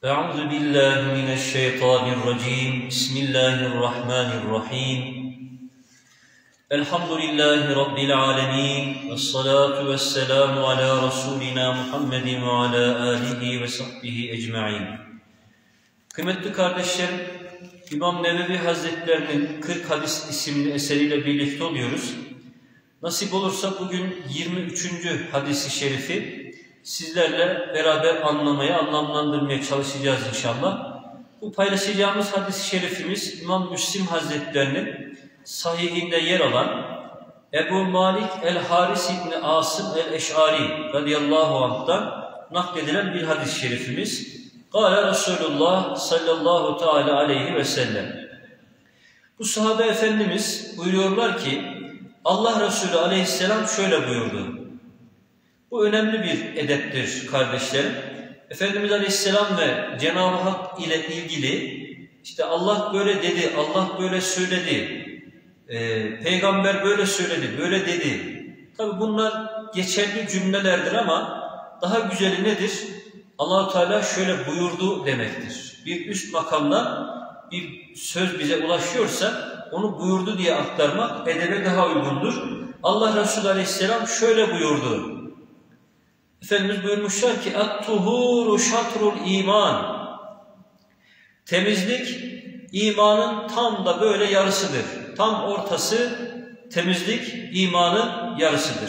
Euzu billahi mineşşeytanirracim. Bismillahirrahmanirrahim. Elhamdülillahi rabbil alamin. Vessalatu vesselamu ala rasulina Muhammedin ve ala alihi ve sahbihi ecmaîn. Kıymetli kardeşlerim, İmam Nevevi Hazretlerinin 40 Hadis isimli eseriyle birlikte oluyoruz. Nasip olursa bugün 23. hadisi şerifi sizlerle beraber anlamaya, anlamlandırmaya çalışacağız inşallah. Bu paylaşacağımız hadis-i şerifimiz İmam Müslim Hazretlerinin sahihinde yer alan Ebu Malik el-Haris İbni Asım el-Eş'ari radıyallahu anh'tan nakledilen bir hadis-i şerifimiz. Kâle Resulullah sallallahu teala aleyhi ve sellem. Bu sahabe efendimiz buyuruyorlar ki Allah Resulü aleyhisselam şöyle buyurdu. Bu önemli bir edeptir kardeşlerim. Efendimiz Aleyhisselam ve Cenab-ı Hak ile ilgili işte Allah böyle dedi, Allah böyle söyledi, peygamber böyle söyledi, böyle dedi. Tabi bunlar geçerli cümlelerdir ama daha güzeli nedir? Allah-u Teala şöyle buyurdu demektir. Bir üst makamdan bir söz bize ulaşıyorsa onu buyurdu diye aktarmak edebe daha uygundur. Allah Resulü Aleyhisselam şöyle buyurdu. Efendimiz buyurmuşlar ki "At-tuhuru şatrul iman." Temizlik imanın tam da böyle yarısıdır. Tam ortası temizlik imanın yarısıdır.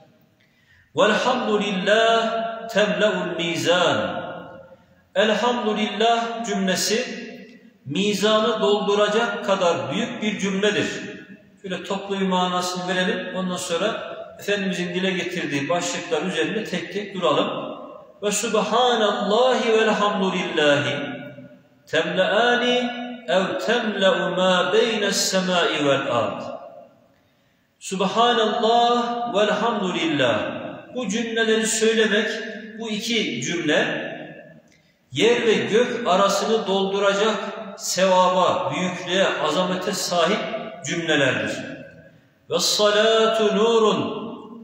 "Velhamdülillah temle'ul mizan." Elhamdülillah cümlesi mizanı dolduracak kadar büyük bir cümledir. Şöyle toplu bir manasını verelim. Ondan sonra Efendimizin dile getirdiği başlıklar üzerinde tek tek duralım. Ve subhanallahi velhamdülillahi temle'ani ev temle'u ma beyne's semai vel ard. Subhanallah velhamdülillah. Bu cümleleri söylemek, bu iki cümle yer ve gök arasını dolduracak sevaba, büyüklüğe, azamete sahip cümlelerdir. Ve salatu nurun.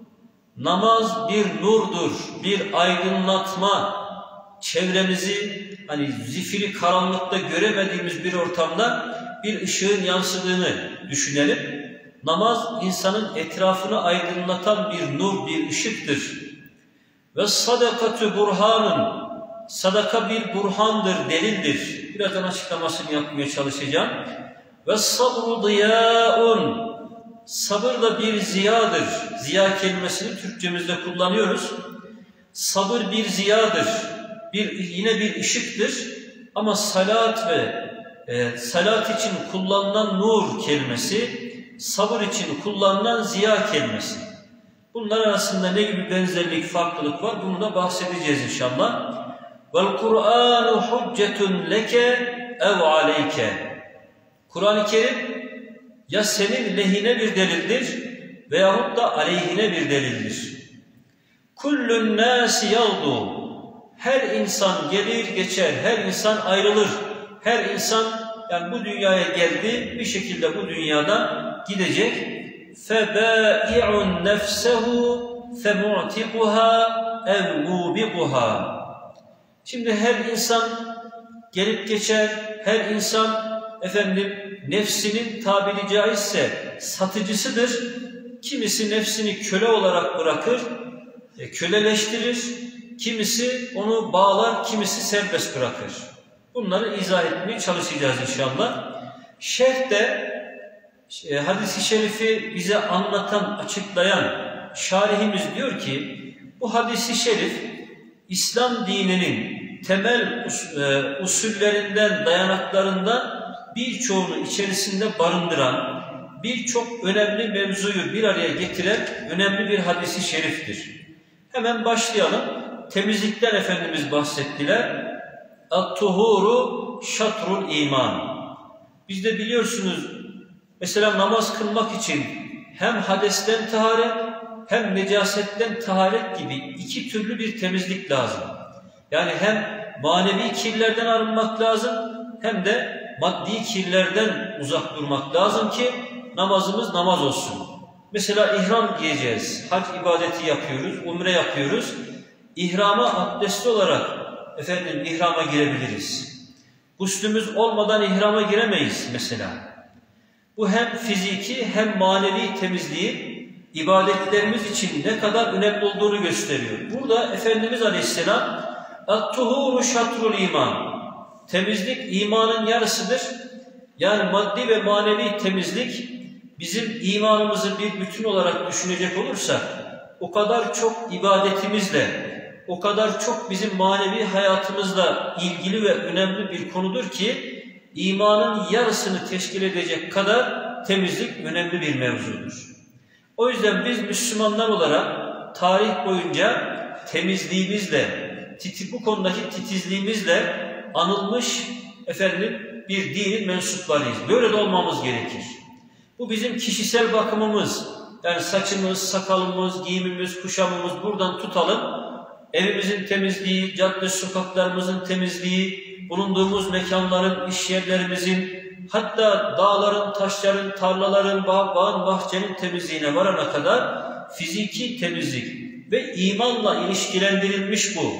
Namaz bir nurdur, bir aydınlatma. Çevremizi hani zifiri karanlıkta göremediğimiz bir ortamda bir ışığın yansıdığını düşünelim. Namaz insanın etrafını aydınlatan bir nur, bir ışıktır. Ve sadakatu burhanun. Sadaka bir burhandır, delildir. Birazdan açıklamasını yapmaya çalışacağım. Ve sabru diyaun. Sabır da bir ziyadır. Ziya kelimesini Türkçemizde kullanıyoruz. Sabır bir ziyadır. Yine bir ışıktır. Ama salat ve salat için kullanılan nur kelimesi, sabır için kullanılan ziya kelimesi. Bunlar arasında ne gibi benzerlik, farklılık var? Bunu da bahsedeceğiz inşallah. Vel Kur'anu huccetun leke ev aleyke. Kur'an-ı Kerim ya senin lehine bir delildir veyahut da aleyhine bir delildir. Kullun nâsi yağdu. Her insan gelir geçer, her insan ayrılır. Her insan yani bu dünyaya geldi, bir şekilde bu dünyadan gidecek. فَبَائِعٌ نَفْسَهُ فَمُعْتِقُهَا اَوْ مُوبِقُهَا. Şimdi her insan gelip geçer, her insan nefsinin tabiri caizse satıcısıdır. Kimisi nefsini köle olarak bırakır, köleleştirir. Kimisi onu bağlar, kimisi serbest bırakır. Bunları izah etmeye çalışacağız inşallah. Şerhte hadis-i şerifi bize anlatan, açıklayan şarihimiz diyor ki bu hadis-i şerif İslam dininin temel usullerinden, dayanaklarından birçoğunu içerisinde barındıran, birçok önemli mevzuyu bir araya getiren önemli bir hadis-i şeriftir. Hemen başlayalım. Temizlikten Efendimiz bahsettiler. At-tuhuru şatrul iman. Biz de biliyorsunuz mesela namaz kılmak için hem hadesten taharet hem necasetten taharet gibi iki türlü bir temizlik lazım. Yani hem manevi kirlerden arınmak lazım hem de maddi kirlerden uzak durmak lazım ki namazımız namaz olsun. Mesela ihram giyeceğiz, hac ibadeti yapıyoruz, umre yapıyoruz. İhrama abdestli olarak ihrama girebiliriz. Guslümüz olmadan ihrama giremeyiz mesela. Bu hem fiziki hem manevi temizliği ibadetlerimiz için ne kadar önemli olduğunu gösteriyor. Burada Efendimiz Aleyhisselam "At-tuhuru şatrul iman." Temizlik imanın yarısıdır. Yani maddi ve manevi temizlik bizim imanımızı bir bütün olarak düşünecek olursak o kadar çok ibadetimizle, o kadar çok bizim manevi hayatımızla ilgili ve önemli bir konudur ki imanın yarısını teşkil edecek kadar temizlik önemli bir mevzudur. O yüzden biz Müslümanlar olarak tarih boyunca temizliğimizle, bu konudaki titizliğimizle anılmış bir dinin mensuplarıyız. Böyle de olmamız gerekir. Bu bizim kişisel bakımımız, yani saçımız, sakalımız, giyimimiz, kuşamımız buradan tutalım. Evimizin temizliği, cadde sokaklarımızın temizliği, bulunduğumuz mekanların, iş yerlerimizin, hatta dağların, taşların, tarlaların, bağın, bahçenin temizliğine varana kadar fiziki temizlik ve imanla ilişkilendirilmiş bu.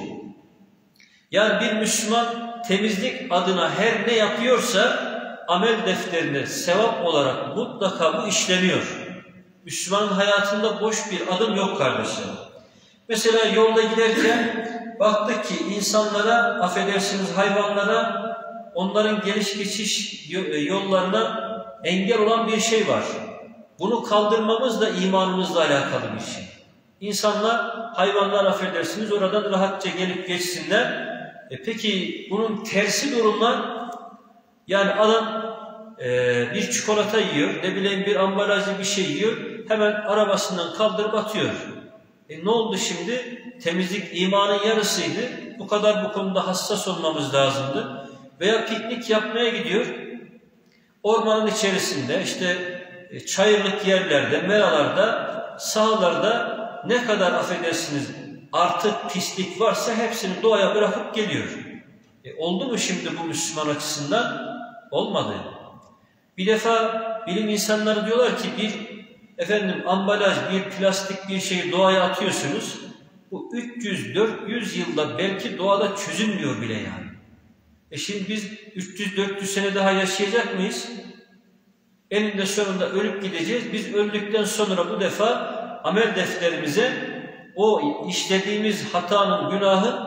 Yani bir Müslüman temizlik adına her ne yapıyorsa amel defterine sevap olarak mutlaka bu işleniyor. Müslümanın hayatında boş bir adım yok kardeşlerim. Mesela yolda giderken baktık ki insanlara, affedersiniz hayvanlara, onların geliş geçiş yollarına engel olan bir şey var. Bunu kaldırmamız da imanımızla alakalı bir şey. İnsanlar, hayvanlar affedersiniz oradan rahatça gelip geçsinler. Peki bunun tersi durumlar, yani adam bir çikolata yiyor, ne bileyim bir ambalajlı bir şey yiyor, hemen arabasından kaldırıp atıyor. Ne oldu şimdi? Temizlik imanın yarısıydı. Bu kadar bu konuda hassas olmamız lazımdı. Veya piknik yapmaya gidiyor. Ormanın içerisinde çayırlık yerlerde, meralarda, sahalarda ne kadar affedersiniz artık pislik varsa hepsini doğaya bırakıp geliyor. Oldu mu şimdi bu Müslüman açısından? Olmadı. Bir defa bilim insanları diyorlar ki ambalaj, bir plastik bir şeyi doğaya atıyorsunuz. Bu 300-400 yılda belki doğada çözülmüyor bile yani. Şimdi biz 300-400 sene daha yaşayacak mıyız? Eninde sonunda ölüp gideceğiz. Biz öldükten sonra bu defa amel defterimize o işlediğimiz hatanın, günahın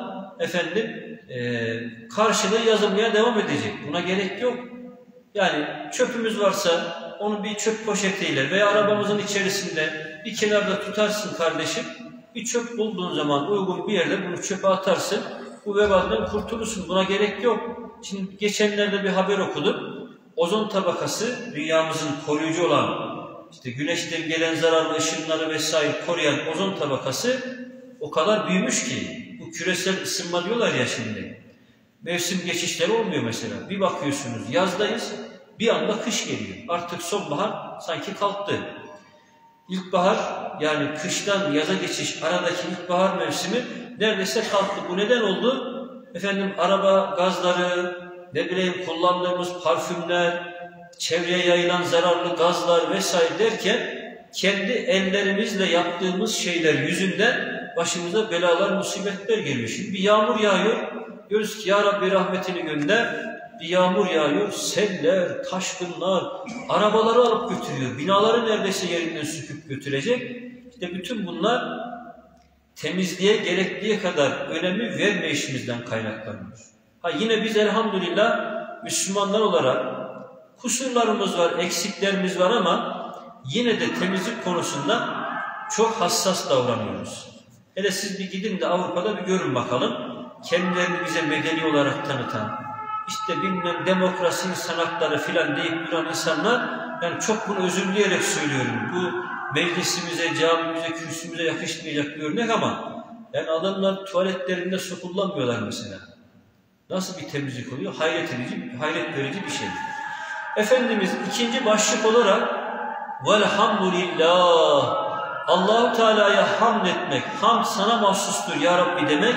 karşılığı yazılmaya devam edecek. Buna gerek yok. Yani çöpümüz varsa onu bir çöp poşetiyle veya arabamızın içerisinde bir kenarda tutarsın kardeşim. Bir çöp bulduğun zaman uygun bir yerde bunu çöpe atarsın. Bu vebalden kurtulursun. Buna gerek yok. Şimdi geçenlerde bir haber okudum. Ozon tabakası, dünyamızın koruyucu olan, güneşten gelen zararlı ışınları vesaire koruyan ozon tabakası o kadar büyümüş ki, bu küresel ısınma diyorlar ya şimdi. Mevsim geçişleri olmuyor mesela. Bir bakıyorsunuz yazdayız, bir anda kış geliyor. Artık sonbahar sanki kalktı. İlkbahar, yani kıştan yaza geçiş aradaki ilkbahar mevsimi neredeyse kalktı. Bu neden oldu? Araba gazları, kullandığımız parfümler, çevreye yayılan zararlı gazlar vesaire derken kendi ellerimizle yaptığımız şeyler yüzünden başımıza belalar, musibetler geliyor. Şimdi bir yağmur yağıyor, diyoruz ki ya Rabbi rahmetini gönder, bir yağmur yağıyor, seller, taşkınlar, arabaları alıp götürüyor, binaları neredeyse yerinden söküp götürecek. Bütün bunlar temizliğe gerektiği kadar önemi vermeyişimizden kaynaklanıyor. Yine biz elhamdülillah Müslümanlar olarak kusurlarımız var, eksiklerimiz var ama yine de temizlik konusunda çok hassas davranıyoruz. Hele siz bir gidin de Avrupa'da bir görün bakalım. Kendilerini bize medeni olarak tanıtan, bilmem demokrasi, insan hakları filan deyip duran insanlar, yani çok bunu özür dileyerek söylüyorum. Bu meclisimize, camimize, kürsümüze yakışmayacak bir örnek ama yani adamlar tuvaletlerinde su kullanmıyorlar mesela. Nasıl bir temizlik oluyor? Hayret verici bir şey. Efendimiz ikinci başlık olarak velhamdülillah, Allah-u Teala'ya hamd etmek, hamd sana mahsustur ya Rabbi demek,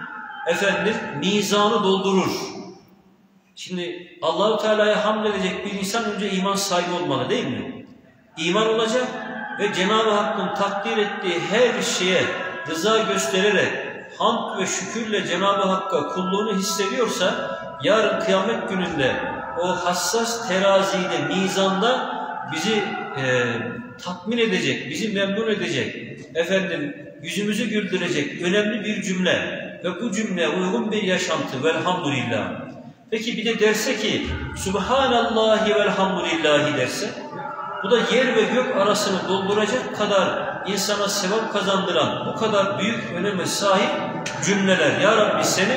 mizanı doldurur. Şimdi Allah-u Teala'ya hamd edecek bir insan önce iman sahibi olmalı değil mi? İman olacak ve Cenab-ı Hakk'ın takdir ettiği her şeye rıza göstererek, hamd ve şükürle Cenab-ı Hakk'a kulluğunu hissediyorsa, yarın kıyamet gününde o hassas terazide, mizanda bizi tatmin edecek, bizi memnun edecek, yüzümüzü güldürecek önemli bir cümle ve bu cümleye uygun bir yaşantı. Velhamdülillah. Peki bir de derse ki Subhanallahi velhamdülillahi derse, bu da yer ve gök arasını dolduracak kadar insana sevap kazandıran bu kadar büyük öneme sahip cümleler. Ya Rabbi, seni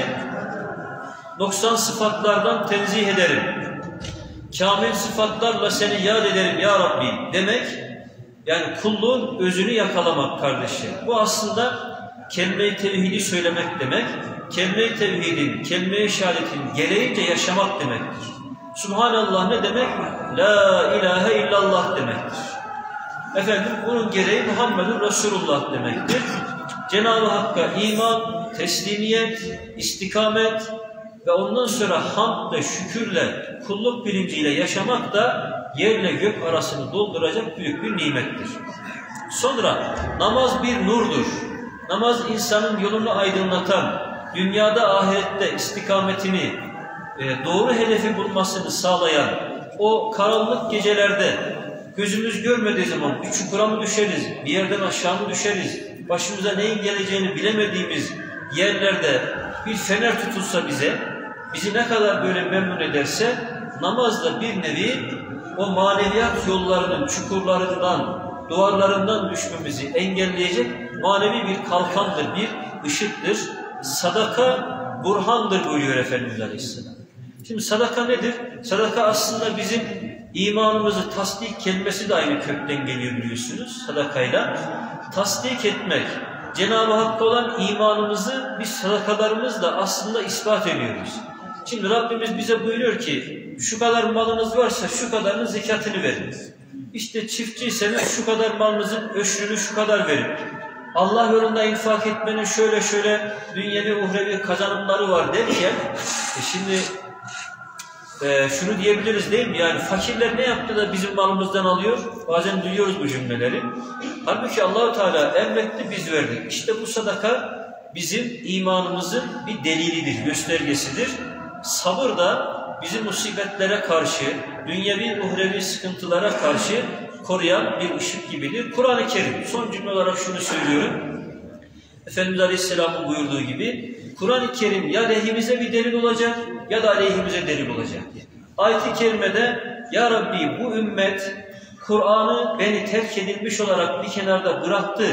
noksan sıfatlardan tenzih ederim, kamil sıfatlarla seni yad ederim ya Rabbi demek, yani kulluğun özünü yakalamak kardeşler. Bu aslında kelime-i tevhidi söylemek demek, kelime-i tevhidin, kelime-i şehadetin gereğince yaşamak demektir. Subhanallah ne demek? La ilahe illallah demektir. Bunun gereği Muhammedun Resulullah demektir. Cenab-ı Hakk'a iman, teslimiyet, istikamet ve ondan sonra hamdle, şükürle, kulluk bilinciyle yaşamak da yerle gök arasını dolduracak büyük bir nimettir. Sonra namaz bir nurdur. Namaz insanın yolunu aydınlatan, dünyada ahirette istikametini, doğru hedefi bulmasını sağlayan, o karanlık gecelerde gözümüz görmediği zaman bir çukura mı düşeriz, bir yerden aşağı mı düşeriz, başımıza neyin geleceğini bilemediğimiz yerlerde bir fener tutulsa bizi ne kadar böyle memnun ederse, namaz da bir nevi o maneviyat yollarının çukurlarından, duvarlarından düşmemizi engelleyecek manevi bir kalkandır, bir ışıktır. Sadaka burhandır buyuruyor Efendimiz Aleyhisselam. Şimdi sadaka nedir? Sadaka aslında bizim imanımızı tasdik kelimesi de aynı kökten geliyor biliyorsunuz. Sadakayla tasdik etmek, Cenab-ı Hakk'a olan imanımızı biz sadakalarımızla aslında ispat ediyoruz. Şimdi Rabbimiz bize buyuruyor ki şu kadar malınız varsa şu kadarının zekatını verin. İşte çiftçiyseniz şu kadar malınızın öşrünü şu kadar verin. Allah yolunda infak etmenin şöyle dünyevi uhrevi kazanımları var derken şimdi şunu diyebiliriz değil mi? Yani fakirler ne yaptı da bizim malımızdan alıyor? Bazen duyuyoruz bu cümleleri. Halbuki Allah-u Teala emretti, biz verdik. İşte bu sadaka bizim imanımızın bir delilidir, göstergesidir. Sabır da bizi musibetlere karşı, dünyevi uhrevi sıkıntılara karşı koruyan bir ışık gibidir. Kur'an-ı Kerim, son cümle olarak şunu söylüyorum. Efendimiz Aleyhisselam'ın buyurduğu gibi, Kur'an-ı Kerim ya lehimize bir delil olacak ya da aleyhimize delil olacak. Ayet-i Kerime'de Ya Rabbi bu ümmet Kur'an'ı beni terk edilmiş olarak bir kenarda bıraktı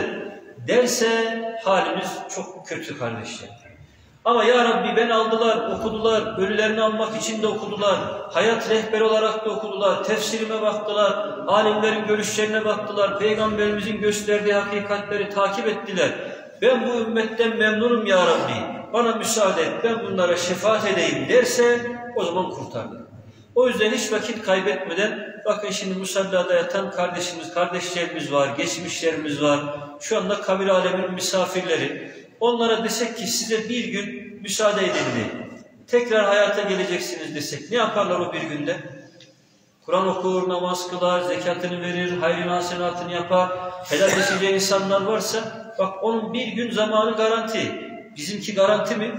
derse halimiz çok kötü kardeşler. Ama Ya Rabbi beni aldılar, okudular, ölülerini almak için de okudular, hayat rehberi olarak da okudular, tefsirime baktılar, alimlerin görüşlerine baktılar, Peygamberimizin gösterdiği hakikatleri takip ettiler. Ben bu ümmetten memnunum Ya Rabbi, bana müsaade et, ben bunlara şefaat edeyim derse o zaman kurtardı. O yüzden hiç vakit kaybetmeden, bakın şimdi musallada yatan kardeşlerimiz var, geçmişlerimiz var, şu anda kabir aleminin misafirleri. Onlara desek ki size bir gün müsaade edildi, tekrar hayata geleceksiniz desek, ne yaparlar o bir günde? Kur'an okur, namaz kılar, zekatını verir, hayrın hasenatını yapar, helalleşeceği insanlar varsa, bak onun bir gün zamanı garanti. Bizimki garanti mi?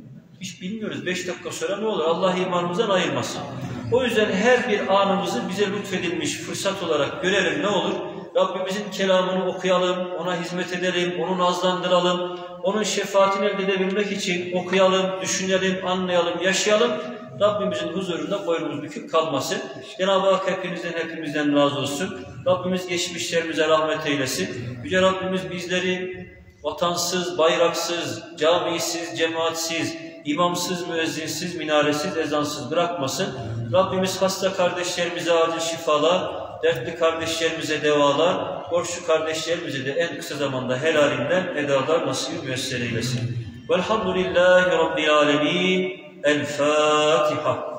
Hiç bilmiyoruz. 5 dakika sonra ne olur? Allah imanımızdan ayırmasın. O yüzden her bir anımızı bize lütfedilmiş fırsat olarak görelim, ne olur? Rabbimizin kelamını okuyalım, ona hizmet edelim, onu nazlandıralım, onun şefaatini elde edebilmek için okuyalım, düşünelim, anlayalım, yaşayalım. Rabbimizin huzurunda boynumuz bükük kalmasın. Cenab-ı Hak hepimizden razı olsun. Rabbimiz geçmişlerimize rahmet eylesin. Yüce Rabbimiz bizleri vatansız, bayraksız, camisiz, cemaatsiz, imamsız, müezzinsiz, minaresiz, ezansız bırakmasın. Rabbimiz hasta kardeşlerimize acil şifalar, dertli kardeşlerimize devalar, borçlu kardeşlerimize de en kısa zamanda helalinden edalar nasip müyesser eylesin. Velhamdülillahi Rabbil alemin. El Fatiha.